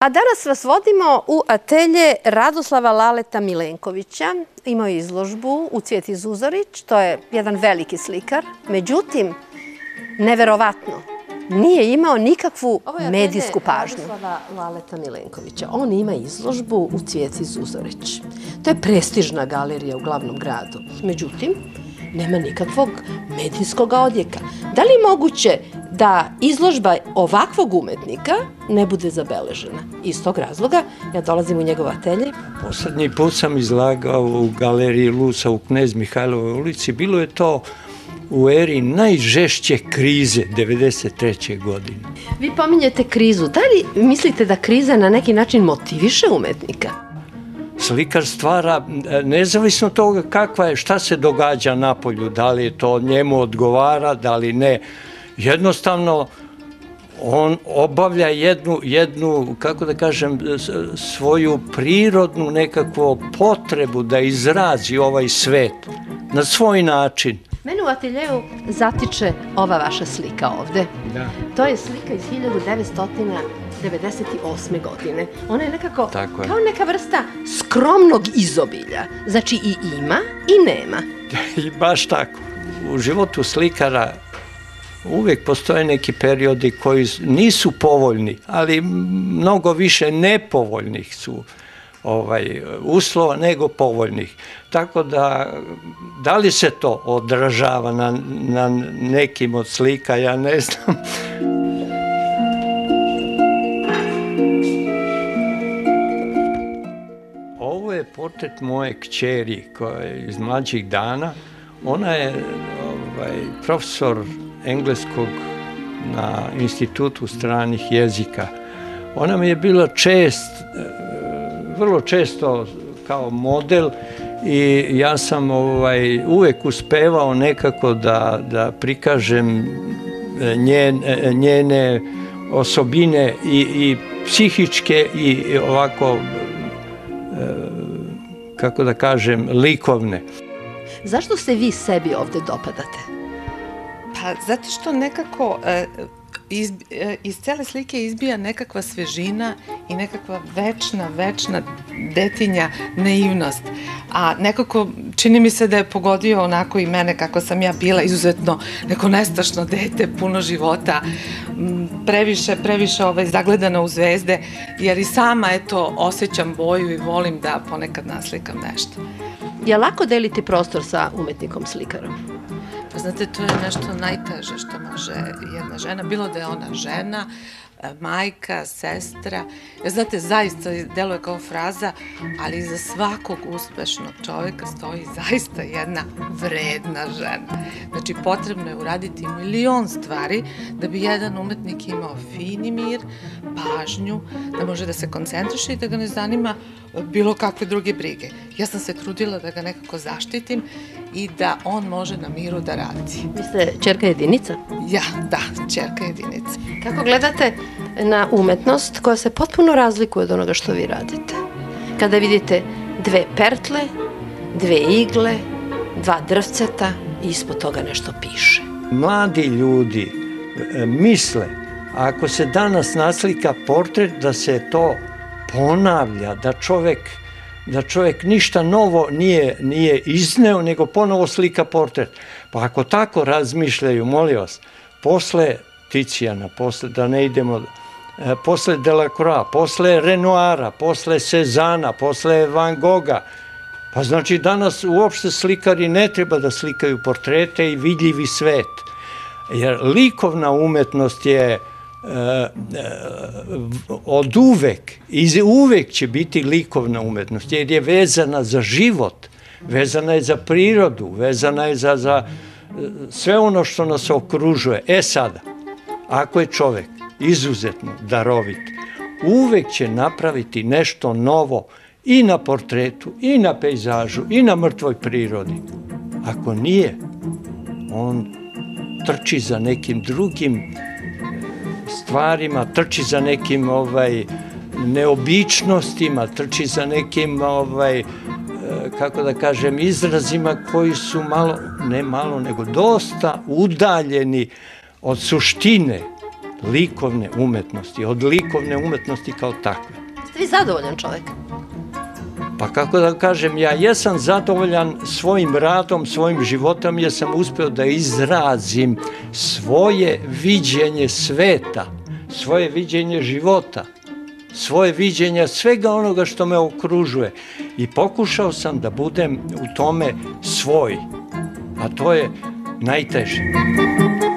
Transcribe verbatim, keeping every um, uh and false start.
A danas vas vodimo u atelje Radoslava Laleta Milenkovića. Imao je izložbu u Cvjeti Zuzorić, to je jedan veliki slikar. Međutim, neverovatno, nije imao nikakvu medijsku pažnju. Ovo je atelje Radoslava Laleta Milenkovića. On ima izložbu u Cvjeti Zuzorić. To je prestižna galerija u glavnom gradu. Međutim, nema nikakvog medijskog odjeka. Da li je moguće da izložba ovakvog umetnika ne bude zabeležena? Iz tog razloga ja dolazim u njegov atelje. Poslednji put sam izlagao u galeriji Lusa u Knez Mihajlovoj ulici. Bilo je to u eri najžešće krize devedeset treće godine. Vi pominjete krizu. Da li mislite da kriza na neki način motiviše umetnika? Slikar stvara, nezavisno od toga kakva je, šta se događa napolju, da li je to njemu odgovara, da li ne. Jednostavno, on obavlja jednu, jednu, kako da kažem, svoju prirodnu nekakvu potrebu da izrazi ovaj svet na svoj način. Mene u ateljeju zatiče ova vaša slika ovde. Da. To je slika iz hiljadu devetsto devedeset osme. godine. Ona je nekako kao neka vrsta skromnog izobilja. Znači i ima i nema. I baš tako. U životu slikara uvijek postoje neki periodi koji nisu povoljni, ali mnogo više nepovoljnih su uslova nego povoljnih. Tako da, da li se to odražava na nekim od slika, ja ne znam. Ovo je portret moje kćeri koja je iz mlađih dana. Ona je profesor engleskog na Institutu stranih jezika. Ona mi je bila čest, vrlo često kao model i ja sam uvek uspevao nekako da prikažem njene osobine i psihičke i ovako, kako da kažem, likovne. Zašto se vi sebi ovde dopadate? Pa zato što nekako iz cele slike izbija nekakva svežina i nekakva večna, večna detinja naivnost. A nekako čini mi se da je pogodio onako i mene kako sam ja bila, izuzetno neko nestašno dete, puno života, previše, previše zagledana u zvezde, jer i sama, eto, osjećam boju i volim da ponekad naslikam nešto. Je lako deliti prostor sa umetnikom slikarom? Pa znate, to je nešto najteže što može jedna žena, bilo da je ona žena, majka, sestra. Znate, zaista deluje kao fraza, ali iza svakog uspešnog čoveka stoji zaista jedna vredna žena. Znači, potrebno je uraditi milion stvari da bi jedan umetnik imao fini mir, pažnju, da može da se koncentriše i da ga ne zanima bilo kakve druge brige. Ja sam se trudila da ga nekako zaštitim i da on može na miru da radi. Vi ste ćerka jedinica? Ja, da, ćerka jedinica. Kako gledate na umetnost koja se potpuno razlikuje od onoga što vi radite? Kada vidite dve pertle, dve igle, dva drvceta i ispod toga nešto piše. Mladi ljudi misle, ako se danas naslika portret, da se to ponavlja, da čovek da čovjek ništa novo nije izneo, nego ponovo slika portret. Pa ako tako razmišljaju, molim vas, posle Ticijana, da ne idemo, posle Delacroix, posle Renoira, posle Cezana, posle Van Gogha, pa znači danas uopšte slikari ne treba da slikaju portrete i vidljivi svet. Jer likovna umetnost je od uvek, i uvek će biti likovna umetnost, jer je vezana za život, vezana je za prirodu, vezana je za sve ono što nas okružuje. E sada, ako je čovek izuzetno darovit, uvek će napraviti nešto novo i na portretu, i na pejzažu, i na mrtvoj prirodi. Ako nije, on trči za nekim drugim stvarima, trči za nekim neobičnostima, trči za nekim, kako da kažem, izrazima koji su malo, ne malo, nego dosta udaljeni od suštine likovne umetnosti, od likovne umetnosti kao takve. Ste vi zadovoljan čovek? Pa kako da kažem, ja jesam zadovoljan svojim radom, svojim životom, jer sam uspeo da izrazim svoje viđenje sveta, svoje viđenje života, svoje viđenje svega onoga što me okružuje. I pokušao sam da budem u tome svoj, a to je najteže.